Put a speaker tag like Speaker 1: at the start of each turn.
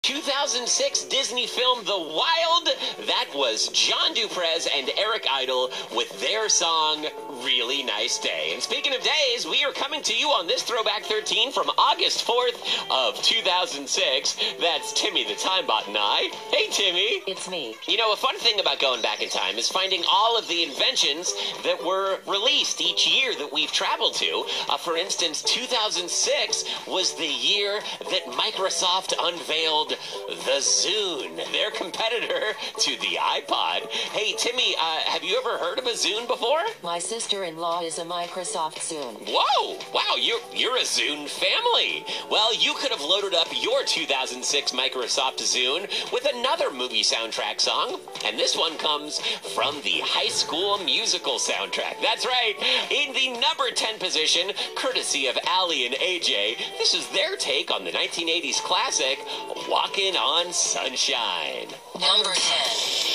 Speaker 1: 2006 Disney film The Wild. That was John Duprez and Eric Idle with their song Really Nice Day. And speaking of days, we are coming to you on this Throwback 13 from August 4th of 2006. That's Timmy the Timebot and I. Hey, Timmy.
Speaker 2: It's me.
Speaker 1: You know, a fun thing about going back in time is finding all of the inventions that were released each year that we've traveled to. For instance, 2006 was the year that Microsoft unveiled the Zune, their competitor to the iPod. Hey, Timmy, have you ever heard of a Zune before?
Speaker 2: My sister-in-law is a Microsoft Zune.
Speaker 1: Whoa! Wow, you're a Zune family. Well, you could have loaded up your 2006 Microsoft Zune with another movie soundtrack song, and this one comes from the High School Musical soundtrack. That's right, in the number 10 position, courtesy of Allie and AJ, this is their take on the 1980s classic, Walkin' on Sunshine.
Speaker 2: Number 10.